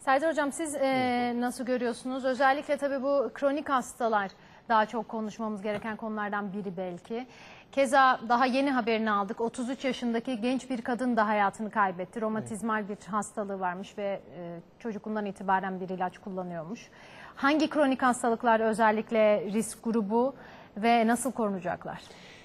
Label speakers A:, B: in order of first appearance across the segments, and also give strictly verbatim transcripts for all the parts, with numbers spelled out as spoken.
A: Serdar Hocam siz e, nasıl görüyorsunuz? Özellikle tabii bu kronik hastalar daha çok konuşmamız gereken konulardan biri belki. Keza daha yeni haberini aldık. otuz üç yaşındaki genç bir kadın da hayatını kaybetti. Romatizmal bir hastalığı varmış ve e, çocukluğundan itibaren bir ilaç kullanıyormuş. Hangi kronik hastalıklar özellikle risk grubu ve nasıl korunacaklar?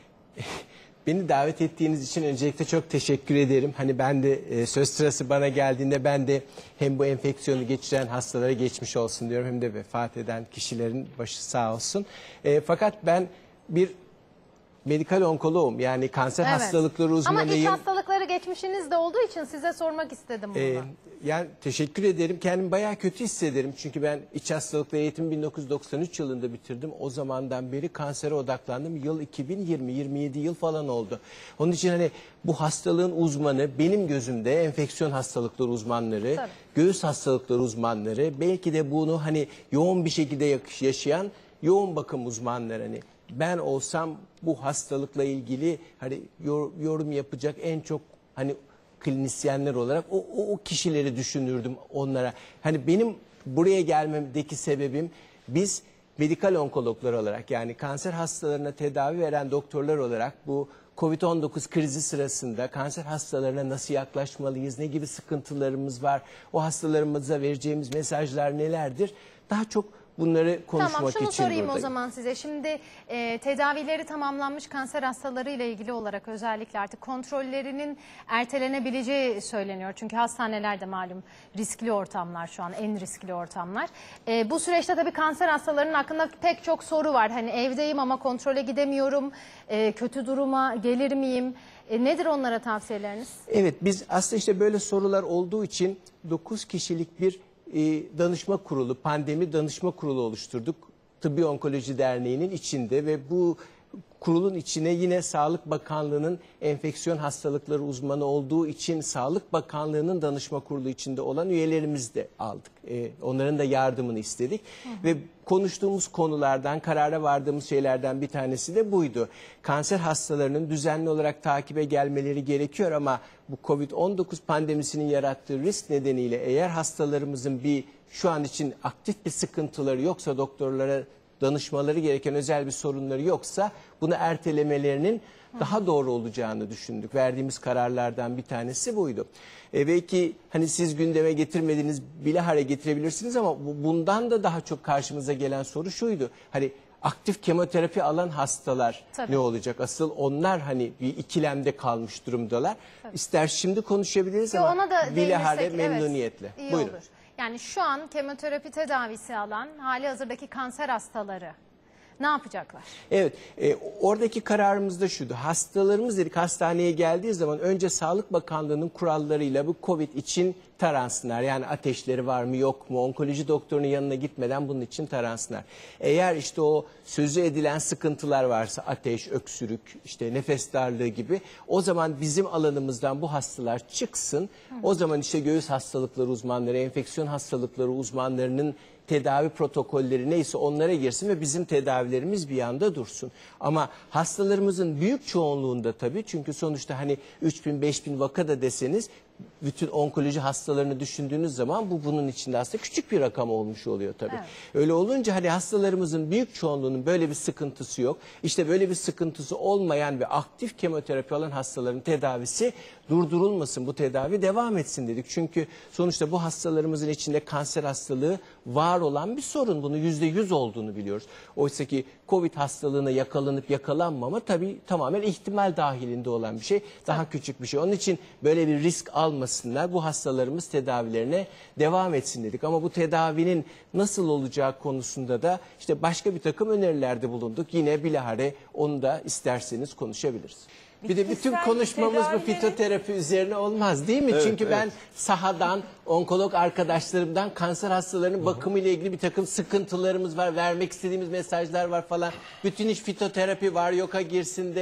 B: Beni davet ettiğiniz için öncelikle çok teşekkür ederim. Hani ben de e, söz sırası bana geldiğinde ben de hem bu enfeksiyonu geçiren hastalara geçmiş olsun diyorum, hem de vefat eden kişilerin başı sağ olsun. E, fakat ben bir medikal onkoloğum, yani kanser
A: Evet.
B: hastalıkları uzmanıyım.
A: Ama iç hastalıkları geçmişiniz de olduğu için size sormak istedim bunu.
B: Ee, yani teşekkür ederim. Kendimi bayağı kötü hissederim. Çünkü ben iç hastalıkları eğitimi bin dokuz yüz doksan üç yılında bitirdim. O zamandan beri kansere odaklandım. Yıl iki bin yirmi, yirmi yedi yıl falan oldu. Onun için hani bu hastalığın uzmanı benim gözümde enfeksiyon hastalıkları uzmanları,
A: Tabii.
B: göğüs hastalıkları uzmanları, belki de bunu hani yoğun bir şekilde yaşayan yoğun bakım uzmanları. Hani ben olsam bu hastalıkla ilgili hani yorum yapacak en çok hani klinisyenler olarak o, o, o kişileri düşünürdüm onlara. Hani benim buraya gelmemdeki sebebim, biz medikal onkologlar olarak, yani kanser hastalarına tedavi veren doktorlar olarak bu kovid on dokuz krizi sırasında kanser hastalarına nasıl yaklaşmalıyız, ne gibi sıkıntılarımız var, o hastalarımıza vereceğimiz mesajlar nelerdir, daha çok bunları konuşmak
A: tamam,
B: için
A: şunu sorayım
B: buradayım.
A: o zaman size. Şimdi e, tedavileri tamamlanmış kanser hastaları ile ilgili olarak özellikle artık kontrollerinin ertelenebileceği söyleniyor. Çünkü hastanelerde malum riskli ortamlar, şu an en riskli ortamlar. E, bu süreçte tabii kanser hastalarının hakkında pek çok soru var. Hani evdeyim ama kontrole gidemiyorum, e, kötü duruma gelir miyim? E, nedir onlara tavsiyeleriniz?
B: Evet, biz aslında işte böyle sorular olduğu için dokuz kişilik bir danışma kurulu, pandemi danışma kurulu oluşturduk. Tıbbi Onkoloji Derneği'nin içinde ve bu kurulun içine yine Sağlık Bakanlığı'nın enfeksiyon hastalıkları uzmanı olduğu için Sağlık Bakanlığı'nın danışma kurulu içinde olan üyelerimizi de aldık. Ee, onların da yardımını istedik. Hı hı. Ve konuştuğumuz konulardan, karara vardığımız şeylerden bir tanesi de buydu. Kanser hastalarının düzenli olarak takibe gelmeleri gerekiyor ama bu kovid on dokuz pandemisinin yarattığı risk nedeniyle eğer hastalarımızın bir şu an için aktif bir sıkıntıları yoksa, doktorlara danışmaları gereken özel bir sorunları yoksa bunu ertelemelerinin daha doğru olacağını düşündük. Verdiğimiz kararlardan bir tanesi buydu. E, belki hani siz gündeme getirmediğiniz bilahare getirebilirsiniz ama bu, bundan da daha çok karşımıza gelen soru şuydu. Hani aktif kemoterapi alan hastalar Tabii. ne olacak? Asıl onlar hani bir ikilemde kalmış durumdalar. Tabii. İster şimdi konuşabiliriz Yo, ama ona da bilahare memnuniyetle.
A: Evet, iyi
B: Buyurun.
A: olur. Yani şu an kemoterapi tedavisi alan hali hazırdaki kanser hastaları ne yapacaklar?
B: Evet, e, oradaki kararımız da şuydu. Hastalarımız dedik hastaneye geldiği zaman önce Sağlık Bakanlığı'nın kurallarıyla bu Covid için taransınlar. Yani ateşleri var mı yok mu, onkoloji doktorunun yanına gitmeden bunun için taransınlar. Eğer işte o sözü edilen sıkıntılar varsa, ateş, öksürük, işte nefes darlığı gibi, o zaman bizim alanımızdan bu hastalar çıksın. Hı. O zaman işte göğüs hastalıkları uzmanları, enfeksiyon hastalıkları uzmanlarının tedavi protokolleri neyse onlara girsin ve bizim tedavilerimiz bir yanda dursun. Ama hastalarımızın büyük çoğunluğunda tabii, çünkü sonuçta hani üç bin beş bin vaka da deseniz bütün onkoloji hastalarını düşündüğünüz zaman bu bunun içinde aslında küçük bir rakam olmuş oluyor tabii. Evet. Öyle olunca hani hastalarımızın büyük çoğunluğunun böyle bir sıkıntısı yok. İşte böyle bir sıkıntısı olmayan ve aktif kemoterapi alan hastaların tedavisi durdurulmasın, bu tedavi devam etsin dedik. Çünkü sonuçta bu hastalarımızın içinde kanser hastalığı var olan bir sorun. Bunu yüzde yüz olduğunu biliyoruz. Oysa ki Covid hastalığına yakalanıp yakalanmama tabii tamamen ihtimal dahilinde olan bir şey. Daha Tabii. küçük bir şey. Onun için böyle bir risk almasınlar. Bu hastalarımız tedavilerine devam etsin dedik. Ama bu tedavinin nasıl olacağı konusunda da işte başka bir takım önerilerde bulunduk. Yine bilahare onu da isterseniz konuşabiliriz. Bir de bütün konuşmamız bu fitoterapi üzerine olmaz değil mi? Evet, Çünkü evet. ben sahadan, onkolog arkadaşlarımdan kanser hastalarının bakımı ile ilgili bir takım sıkıntılarımız var. Vermek istediğimiz mesajlar var falan. Bütün iş fitoterapi var yoka girsin de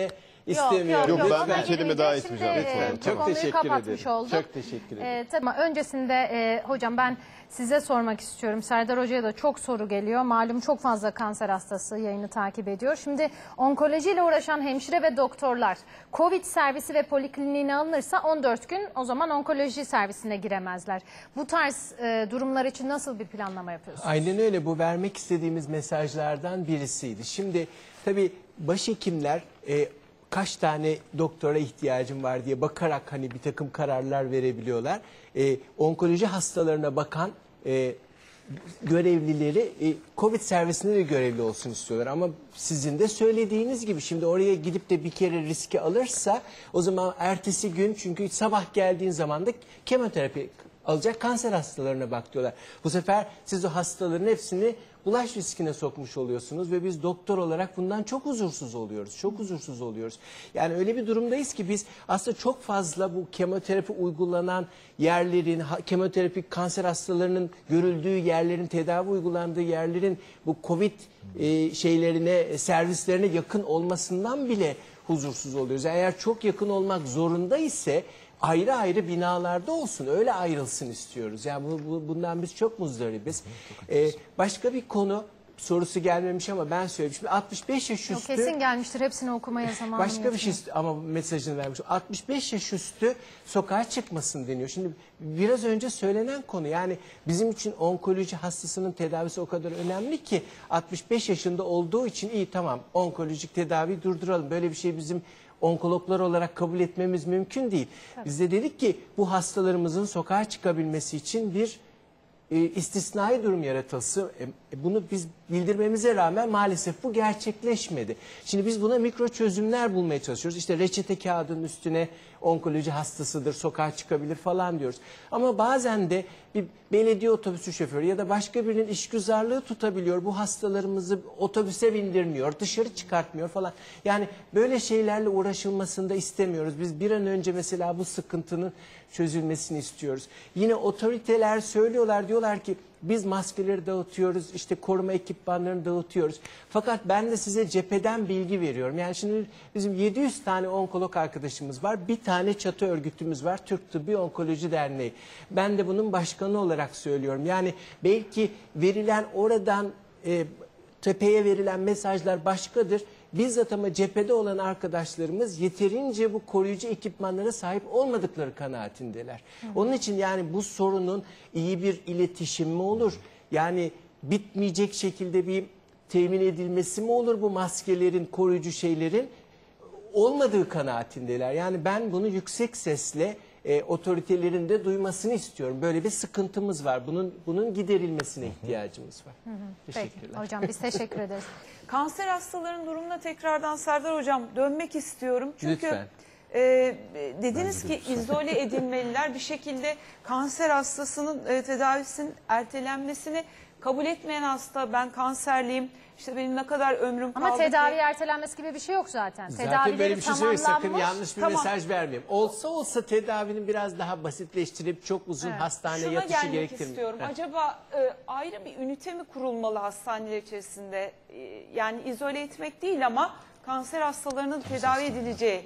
B: istemiyorum.
C: Yok, ben
A: ona
C: bir kelime
A: girmeyeceğiz.
C: daha
A: Şimdi,
C: etmeyeceğim.
A: e,
C: Lütfen.
A: bu
B: Çok
A: konuyu
B: teşekkür
A: kapatmış
B: ederim.
A: olduk.
B: Çok teşekkür ederim.
A: E, tabii ama öncesinde e, hocam ben size sormak istiyorum. Serdar Hoca'ya da çok soru geliyor. Malum çok fazla kanser hastası yayını takip ediyor. Şimdi onkolojiyle uğraşan hemşire ve doktorlar Covid servisi ve polikliniğine alınırsa on dört gün o zaman onkoloji servisine giremezler. Bu tarz e, durumlar için nasıl bir planlama yapıyorsunuz?
B: Aynen öyle, bu vermek istediğimiz mesajlardan birisiydi. Şimdi tabii başhekimler e, kaç tane doktora ihtiyacım var diye bakarak hani bir takım kararlar verebiliyorlar. E, onkoloji hastalarına bakan e, görevlileri e, Covid servisinde de görevli olsun istiyorlar. Ama sizin de söylediğiniz gibi şimdi oraya gidip de bir kere riski alırsa o zaman ertesi gün, çünkü sabah geldiğin zaman da kemoterapi alacak kanser hastalarına bak diyorlar. Bu sefer siz o hastaların hepsini bulaş riskine sokmuş oluyorsunuz ve biz doktor olarak bundan çok huzursuz oluyoruz. Çok huzursuz oluyoruz. Yani öyle bir durumdayız ki biz aslında çok fazla bu kemoterapi uygulanan yerlerin, ha, kemoterapi kanser hastalarının görüldüğü yerlerin, tedavi uygulandığı yerlerin bu Covid e, şeylerine, servislerine yakın olmasından bile huzursuz oluyoruz. Eğer çok yakın olmak zorunda ise ayrı ayrı binalarda olsun, öyle ayrılsın istiyoruz. Yani bu, bu, bundan biz çok muzdaribiz. Ee, başka bir konu sorusu gelmemiş ama ben söyleyeyim. Şimdi altmış beş yaş
A: Yok,
B: üstü...
A: kesin gelmiştir. Hepsini okumaya zamanım
B: Başka bir şey
A: yetmiyor.
B: ama mesajını vermiş. altmış beş yaş üstü sokağa çıkmasın deniyor. Şimdi biraz önce söylenen konu, yani bizim için onkoloji hastasının tedavisi o kadar önemli ki altmış beş yaşında olduğu için iyi, tamam, onkolojik tedaviyi durduralım. Böyle bir şey bizim onkologlar olarak kabul etmemiz mümkün değil. Tabii. Biz de dedik ki bu hastalarımızın sokağa çıkabilmesi için bir e, istisnai durum yaratılsın. E, bunu biz bildirmemize rağmen maalesef bu gerçekleşmedi. Şimdi biz buna mikro çözümler bulmaya çalışıyoruz. İşte reçete kağıdının üstüne onkoloji hastasıdır, sokağa çıkabilir falan diyoruz. Ama bazen de bir belediye otobüsü şoförü ya da başka birinin işgüzarlığı tutabiliyor. Bu hastalarımızı otobüse bindirmiyor, dışarı çıkartmıyor falan. Yani böyle şeylerle uğraşılmasını da istemiyoruz. Biz bir an önce mesela bu sıkıntının çözülmesini istiyoruz. Yine otoriteler söylüyorlar, diyorlar ki biz maskeleri dağıtıyoruz, işte koruma ekipmanlarını dağıtıyoruz. Fakat ben de size cepheden bilgi veriyorum. Yani şimdi bizim yedi yüz tane onkolog arkadaşımız var. Bir tane çatı örgütümüz var, Türk Tıbbi Onkoloji Derneği. Ben de bunun başkanı olarak söylüyorum. Yani belki verilen oradan e, tepeye verilen mesajlar başkadır. Bizzat ama cephede olan arkadaşlarımız yeterince bu koruyucu ekipmanlara sahip olmadıkları kanaatindeler. Hı hı. Onun için yani bu sorunun iyi bir iletişim mi olur? Yani bitmeyecek şekilde bir temin edilmesi mi olur bu maskelerin, koruyucu şeylerin? Olmadığı kanaatindeler. Yani ben bunu yüksek sesle e, otoritelerin de duymasını istiyorum. Böyle bir sıkıntımız var. Bunun bunun giderilmesine ihtiyacımız var. Hı hı. Teşekkürler.
A: Peki hocam, biz teşekkür ederiz.
D: Kanser hastalarının durumuna tekrardan Serdar Hocam dönmek istiyorum. Çünkü
B: Lütfen.
D: e, dediniz ki izole edilmeliler, bir şekilde kanser hastasının e, tedavisinin ertelenmesini kabul etmeyen hasta, ben kanserliyim, işte benim ne kadar ömrüm kaldı
A: Ama tedavi
D: ki...
A: ertelenmesi gibi bir şey yok zaten.
B: Zaten
A: Tedavileri
B: böyle bir şey söyleyeyim, sakın
A: tamamlanmış.
B: yanlış bir
D: Tamam.
B: mesaj vermeyeyim. Olsa olsa tedavinin biraz daha basitleştirip çok uzun
A: Evet.
B: hastane
D: Şuna
B: yatışı
D: gelmek
B: gerektirmiyor.
D: istiyorum.
B: Heh.
D: Acaba e, ayrı bir ünite mi kurulmalı hastaneler içerisinde? E, yani izole etmek değil ama kanser hastalarının tedavi edileceği.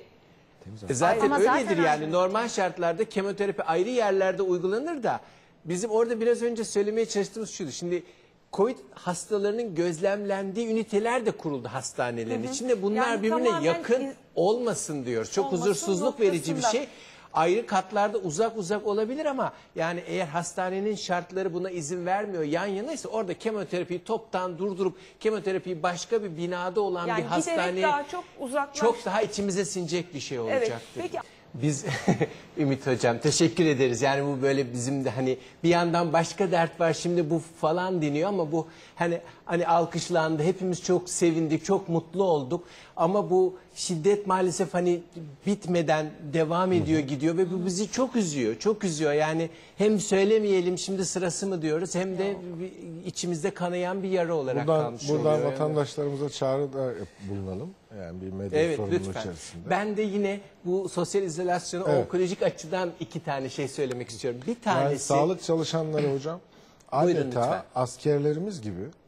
B: E zaten
A: Ama zaten
B: öyledir yani.
A: aynı.
B: Normal şartlarda kemoterapi ayrı yerlerde uygulanır da bizim orada biraz önce söylemeye çalıştığımız şuydu. Şimdi Covid hastalarının gözlemlendiği üniteler de kuruldu hastanelerin hı hı. içinde. Bunlar
D: Yani
B: birbirine
D: tamamen
B: yakın
D: iz...
B: olmasın diyor. Çok
D: Olmasın
B: huzursuzluk verici bir
D: noktasında.
B: şey. Ayrı katlarda uzak uzak olabilir ama yani eğer hastanenin şartları buna izin vermiyor, yan yanaysa orada kemoterapiyi toptan durdurup kemoterapiyi başka bir binada olan
D: Yani
B: bir hastaneye
D: giderek daha çok uzaklaş...
B: çok daha içimize sinecek bir şey olacaktır.
D: Evet, peki.
B: Biz Ümit Hocam teşekkür ederiz. Yani bu böyle bizim de hani bir yandan başka dert var şimdi bu falan deniyor ama bu hani hani alkışlandı. Hepimiz çok sevindik, çok mutlu olduk. Ama bu şiddet maalesef hani bitmeden devam ediyor, gidiyor ve bu bizi çok üzüyor. Çok üzüyor. Yani hem söylemeyelim şimdi sırası mı diyoruz hem de içimizde kanayan bir yara olarak
E: buradan,
B: kalmış
E: buradan
B: oluyor.
E: Buradan vatandaşlarımıza çağrıda bulunalım. Yani bir medya
B: Evet
E: sorunun
B: lütfen.
E: içerisinde.
B: Ben de yine bu sosyal izolasyonu
E: Evet.
B: onkolojik açıdan iki tane şey söylemek istiyorum. Bir
E: Yani
B: tanesi...
E: sağlık çalışanları hocam
B: Buyurun
E: adeta
B: lütfen.
E: askerlerimiz gibi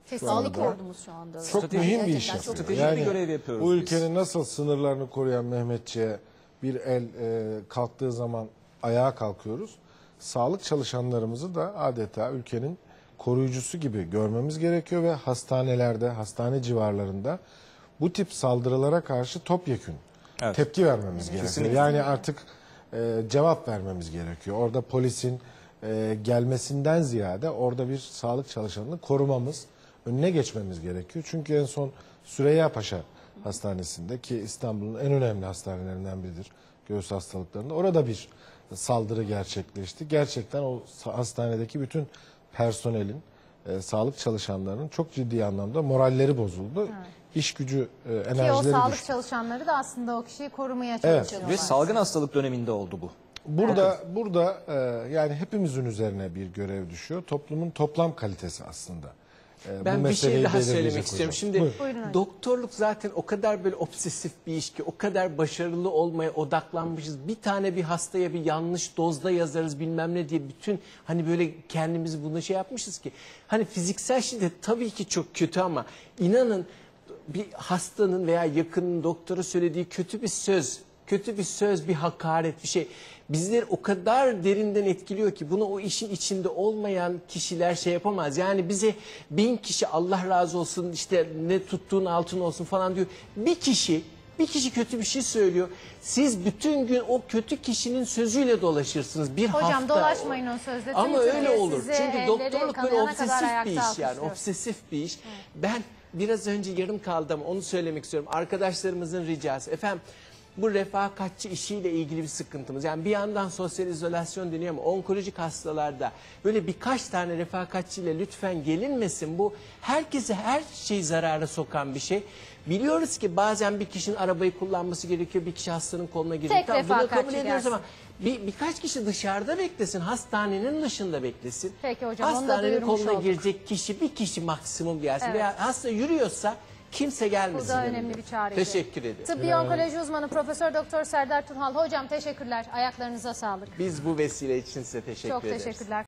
C: Sağlık ordumuz şu anda.
E: Çok
C: Gerçekten
E: mühim bir iş
C: çok
E: yapıyor.
F: stratejik
E: Yani
F: bir görev yapıyoruz
E: bu
F: biz.
E: ülkenin nasıl sınırlarını koruyan Mehmetçiğe bir el e, kalktığı zaman ayağa kalkıyoruz. Sağlık çalışanlarımızı da adeta ülkenin koruyucusu gibi görmemiz gerekiyor ve hastanelerde, hastane civarlarında bu tip saldırılara karşı topyekün
F: Evet.
E: tepki vermemiz gerekiyor.
F: Kesinlikle.
E: Yani artık e, cevap vermemiz gerekiyor. Orada polisin e, gelmesinden ziyade orada bir sağlık çalışanını korumamız, önüne geçmemiz gerekiyor. Çünkü en son Süreyya Paşa Hastanesi'nde, ki İstanbul'un en önemli hastanelerinden biridir göğüs hastalıklarında, orada bir saldırı gerçekleşti. Gerçekten o hastanedeki bütün personelin, e, sağlık çalışanlarının çok ciddi anlamda moralleri bozuldu. İş gücü, e,
A: Ki o
E: enerjileri
A: sağlık
E: düştü.
A: çalışanları da aslında o kişiyi korumaya
E: Evet.
A: çalışıyorlar.
F: Ve salgın hastalık döneminde oldu bu.
E: Burada burada e, yani hepimizin üzerine bir görev düşüyor. Toplumun toplam kalitesi aslında. E, bu
B: Ben bir şey
E: meseleyi
B: daha
E: belirleyecek
B: söylemek
E: hocam.
B: istiyorum. Şimdi
E: Buyurun.
A: Buyurun hocam.
B: doktorluk zaten o kadar böyle obsesif bir iş ki, o kadar başarılı olmaya odaklanmışız. Bir tane bir hastaya bir yanlış dozda yazarız bilmem ne diye bütün hani böyle kendimizi bunu şey yapmışız ki. Hani fiziksel şiddet tabii ki çok kötü ama inanın bir hastanın veya yakının doktora söylediği kötü bir söz, kötü bir söz, bir hakaret, bir şey bizleri o kadar derinden etkiliyor ki bunu o işin içinde olmayan kişiler şey yapamaz. Yani bize bin kişi Allah razı olsun, işte ne tuttuğun altın olsun falan diyor. Bir kişi bir kişi kötü bir şey söylüyor. Siz bütün gün o kötü kişinin sözüyle dolaşırsınız. Bir
A: Hocam
B: hafta.
A: dolaşmayın o sözle. Tüm
B: Ama
A: Türkiye
B: öyle olur.
A: sizi
B: Çünkü
A: elleri
B: doktorluk böyle
A: kanayana kadar
B: obsesif bir
A: ayakta
B: iş yani.
A: alkışlıyor.
B: Obsesif bir iş. Ben biraz önce yarım kaldı ama onu söylemek istiyorum. Arkadaşlarımızın ricası. Efendim bu refakatçi işiyle ilgili bir sıkıntımız. Yani bir yandan sosyal izolasyon deniyor ama onkolojik hastalarda böyle birkaç tane refakatçiyle lütfen gelinmesin. Bu herkese her şeyi zarara sokan bir şey. Biliyoruz ki bazen bir kişinin arabayı kullanması gerekiyor. Bir kişi hastanın koluna girecek.
A: Tek
B: Tamam, bunu kabul
A: refakatçi
B: ediyoruz
A: gelsin.
B: ama bir, birkaç kişi dışarıda beklesin. Hastanenin dışında beklesin.
A: Peki hocam, onu da
B: Hastanenin
A: duyurmuş
B: koluna
A: olduk.
B: girecek kişi bir kişi maksimum gelsin.
A: Evet.
B: Veya hasta yürüyorsa kimse gelmesin.
A: Bu da
B: yanına.
A: önemli bir çağrı.
B: Teşekkür ederim.
A: Tıbbi onkoloji uzmanı Profesör Doktor Serdar Turhal. Hocam teşekkürler. Ayaklarınıza sağlık.
B: Biz bu vesile için size teşekkür
A: Çok
B: ederiz.
A: teşekkürler.